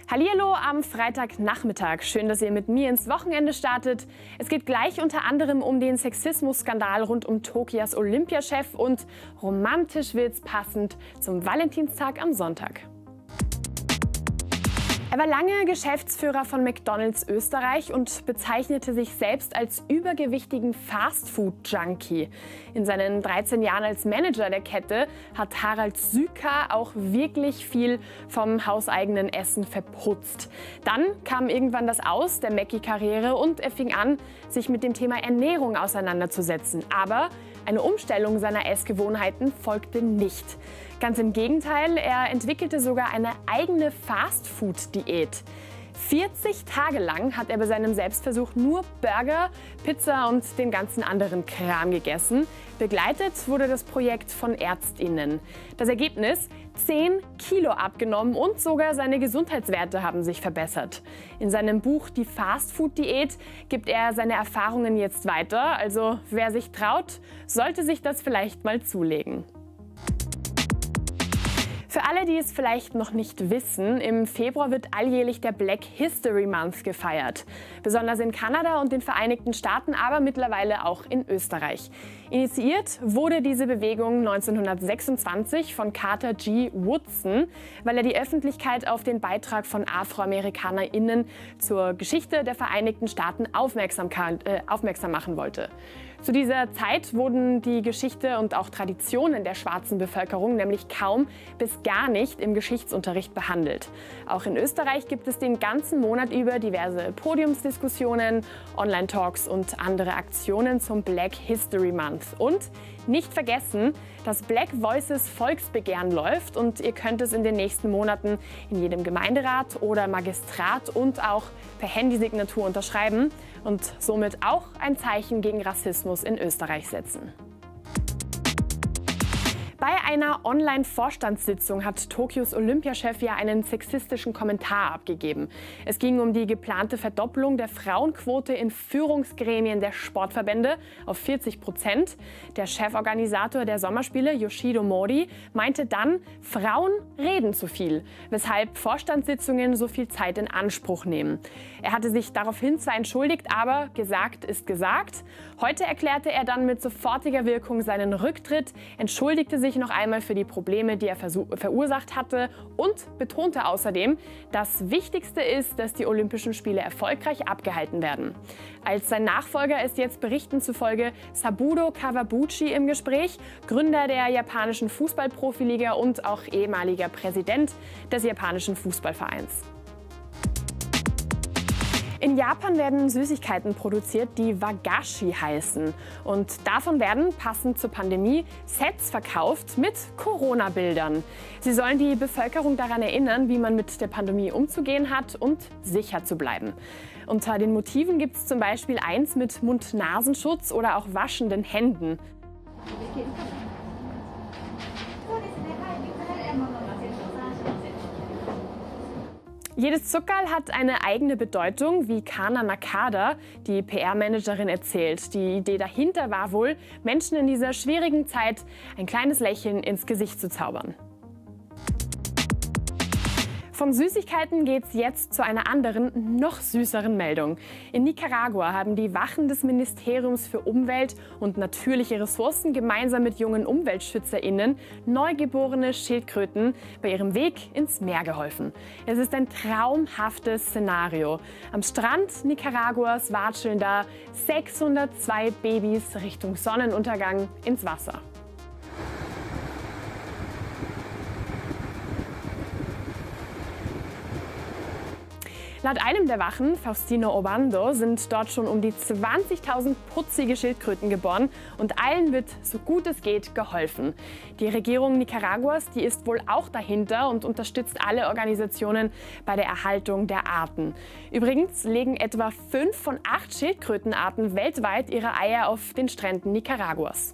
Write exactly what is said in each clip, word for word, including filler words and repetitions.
Hallihallo am Freitagnachmittag. Schön, dass ihr mit mir ins Wochenende startet. Es geht gleich unter anderem um den Sexismusskandal rund um Tokios Olympiachef und romantisch wird's passend zum Valentinstag am Sonntag. Er war lange Geschäftsführer von McDonald's Österreich und bezeichnete sich selbst als übergewichtigen Fastfood-Junkie. In seinen dreizehn Jahren als Manager der Kette hat Harald Süker auch wirklich viel vom hauseigenen Essen verputzt. Dann kam irgendwann das Aus der Mackie-Karriere und er fing an, sich mit dem Thema Ernährung auseinanderzusetzen. Aber eine Umstellung seiner Essgewohnheiten folgte nicht. Ganz im Gegenteil, er entwickelte sogar eine eigene Fastfood-Diät. vierzig Tage lang hat er bei seinem Selbstversuch nur Burger, Pizza und den ganzen anderen Kram gegessen. Begleitet wurde das Projekt von ÄrztInnen. Das Ergebnis? zehn Kilo abgenommen und sogar seine Gesundheitswerte haben sich verbessert. In seinem Buch Die Fastfood-Diät gibt er seine Erfahrungen jetzt weiter. Also wer sich traut, sollte sich das vielleicht mal zulegen. Für alle, die es vielleicht noch nicht wissen, im Februar wird alljährlich der Black History Month gefeiert. Besonders in Kanada und den Vereinigten Staaten, aber mittlerweile auch in Österreich. Initiiert wurde diese Bewegung neunzehnhundertsechsundzwanzig von Carter G. Woodson, weil er die Öffentlichkeit auf den Beitrag von AfroamerikanerInnen zur Geschichte der Vereinigten Staaten aufmerksam, äh, aufmerksam machen wollte. Zu dieser Zeit wurden die Geschichte und auch Traditionen der schwarzen Bevölkerung nämlich kaum bis gar nicht im Geschichtsunterricht behandelt. Auch in Österreich gibt es den ganzen Monat über diverse Podiumsdiskussionen, Online-Talks und andere Aktionen zum Black History Month. Und nicht vergessen, das Black Voices Volksbegehren läuft und ihr könnt es in den nächsten Monaten in jedem Gemeinderat oder Magistrat und auch per Handysignatur unterschreiben und somit auch ein Zeichen gegen Rassismus in Österreich setzen. Bei einer Online-Vorstandssitzung hat Tokios Olympiachef ja einen sexistischen Kommentar abgegeben. Es ging um die geplante Verdoppelung der Frauenquote in Führungsgremien der Sportverbände auf vierzig Prozent. Der Cheforganisator der Sommerspiele, Yoshido Mori, meinte dann, Frauen reden zu viel, weshalb Vorstandssitzungen so viel Zeit in Anspruch nehmen. Er hatte sich daraufhin zwar entschuldigt, aber gesagt ist gesagt. Heute erklärte er dann mit sofortiger Wirkung seinen Rücktritt, entschuldigte sich noch einmal für die Probleme, die er verursacht hatte und betonte außerdem, das Wichtigste ist, dass die Olympischen Spiele erfolgreich abgehalten werden. Als sein Nachfolger ist jetzt Berichten zufolge Sabudo Kawabuchi im Gespräch, Gründer der japanischen Fußballprofiliga und auch ehemaliger Präsident des japanischen Fußballvereins. In Japan werden Süßigkeiten produziert, die Wagashi heißen. Und davon werden, passend zur Pandemie, Sets verkauft mit Corona-Bildern. Sie sollen die Bevölkerung daran erinnern, wie man mit der Pandemie umzugehen hat und sicher zu bleiben. Unter den Motiven gibt es zum Beispiel eins mit Mund-Nasenschutz oder auch waschenden Händen. Jedes Zuckerl hat eine eigene Bedeutung, wie Kana Nakada, die P R-Managerin, erzählt. Die Idee dahinter war wohl, Menschen in dieser schwierigen Zeit ein kleines Lächeln ins Gesicht zu zaubern. Von Süßigkeiten geht's jetzt zu einer anderen, noch süßeren Meldung. In Nicaragua haben die Wachen des Ministeriums für Umwelt und natürliche Ressourcen gemeinsam mit jungen UmweltschützerInnen neugeborene Schildkröten bei ihrem Weg ins Meer geholfen. Es ist ein traumhaftes Szenario. Am Strand Nicaraguas watscheln da sechshundertzwei Babys Richtung Sonnenuntergang ins Wasser. Laut einem der Wachen, Faustino Obando, sind dort schon um die zwanzigtausend putzige Schildkröten geboren und allen wird, so gut es geht, geholfen. Die Regierung Nicaraguas, die ist wohl auch dahinter und unterstützt alle Organisationen bei der Erhaltung der Arten. Übrigens legen etwa fünf von acht Schildkrötenarten weltweit ihre Eier auf den Stränden Nicaraguas.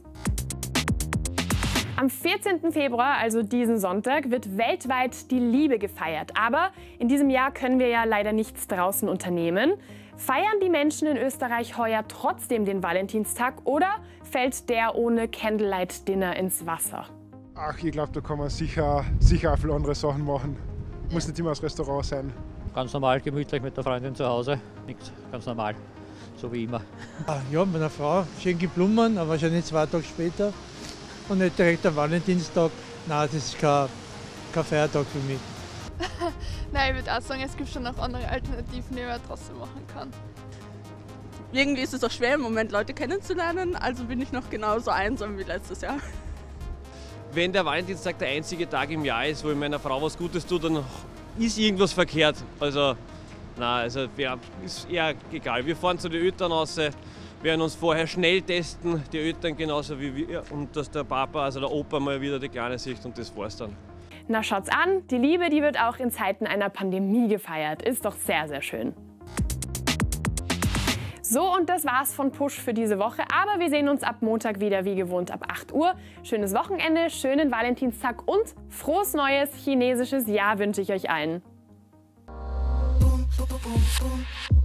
Am vierzehnten Februar, also diesen Sonntag, wird weltweit die Liebe gefeiert. Aber in diesem Jahr können wir ja leider nichts draußen unternehmen. Feiern die Menschen in Österreich heuer trotzdem den Valentinstag oder fällt der ohne Candlelight Dinner ins Wasser? Ach, ich glaube, da kann man sicher, sicher auch viele andere Sachen machen. Muss nicht immer das Restaurant sein. ganz normal, gemütlich mit der Freundin zu Hause. Nichts, ganz normal, so wie immer. Ja, mit meiner Frau, schöne Blumen, aber wahrscheinlich zwei Tage später. Und nicht direkt am Valentinstag. Nein, das ist kein, kein Feiertag für mich. Nein, ich würde auch sagen, es gibt schon noch andere Alternativen, die man trotzdem machen kann. Irgendwie ist es auch schwer im Moment, Leute kennenzulernen, also bin ich noch genauso einsam wie letztes Jahr. Wenn der Valentinstag der einzige Tag im Jahr ist, wo ich meiner Frau was Gutes tue, dann ist irgendwas verkehrt. Also, nein, also ja, ist eher egal. Wir fahren zu den Eltern raus, werden uns vorher schnell testen, die Eltern genauso wie wir, und dass der Papa, also der Opa mal wieder die Kleine sieht, und das war's dann. Na schaut's an, die Liebe, die wird auch in Zeiten einer Pandemie gefeiert. Ist doch sehr, sehr schön. So, und das war's von Push für diese Woche. Aber wir sehen uns ab Montag wieder wie gewohnt ab acht Uhr. Schönes Wochenende, schönen Valentinstag und frohes neues chinesisches Jahr wünsche ich euch allen.